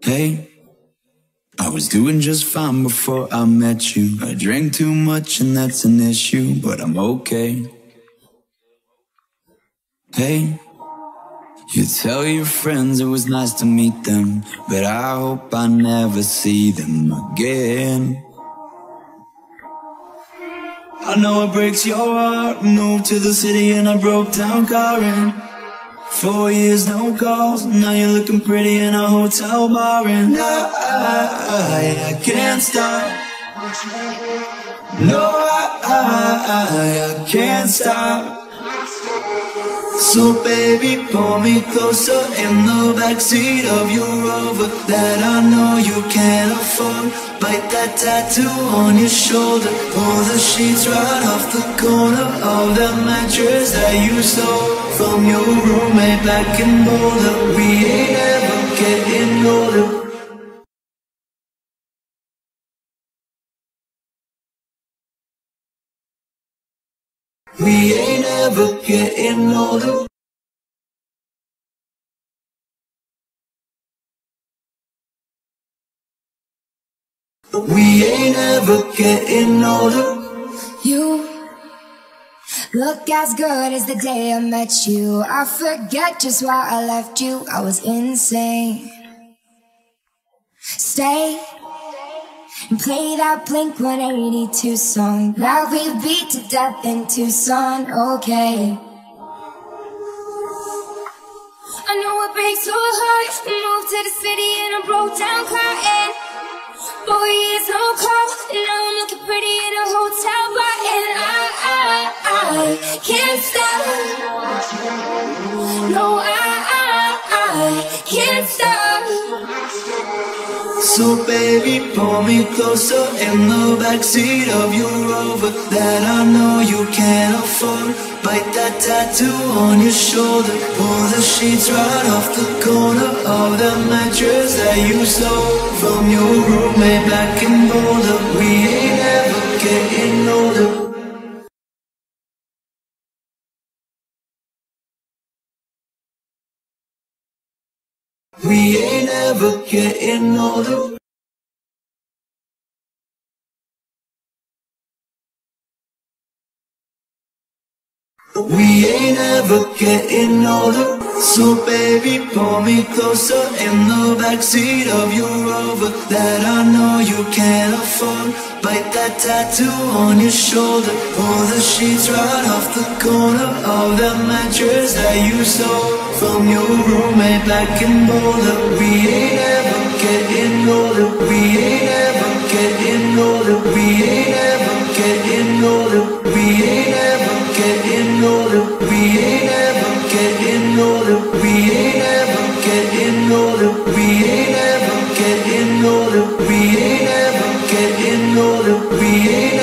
Hey, I was doing just fine before I met you. I drank too much and that's an issue, but I'm okay. Hey, you tell your friends it was nice to meet them, but I hope I never see them again. I know it breaks your heart. Moved to the city and I broke down crying. 4 years, no calls. Now you're looking pretty in a hotel bar, and I can't stop. No, I can't stop. So baby, pull me closer in the backseat of your Rover that I know you can't afford. Bite that tattoo on your shoulder. Pull the sheets right off the corner of the mattress that you stole from your roommate back in Boulder. We ain't ever getting older. We ain't ever getting older. We ain't ever getting older. You look as good as the day I met you. I forget just why I left you. I was insane. Stay and play that Blink-182 song that we beat to death in Tucson. Okay, I know it breaks your heart. Moved to the city and I broke down crying. 4 years, no call. Now I'm looking pretty in a hotel bar, and I can't stop. No, I can't stop. So baby, pull me closer in the backseat of your Rover that I know you can't afford. Bite that tattoo on your shoulder. Pull the sheets right off the corner of the mattress that you stole from your roommate back in Boulder. We ain't ever getting older. We ain't ever getting older. We ain't ever getting older. So baby, pull me closer in the backseat of your Rover that I know you can't afford. Bite that tattoo on your shoulder. Pull the sheets right off the corner of the mattress that you stole from your roommate back in Boulder. We ain't ever getting older. We ain't ever getting older. We ain't ever getting older. We ain't ever getting older. We ain't ever getting older. We ain't ever getting older. We ain't ever getting older. We ain't ever getting older. We ain't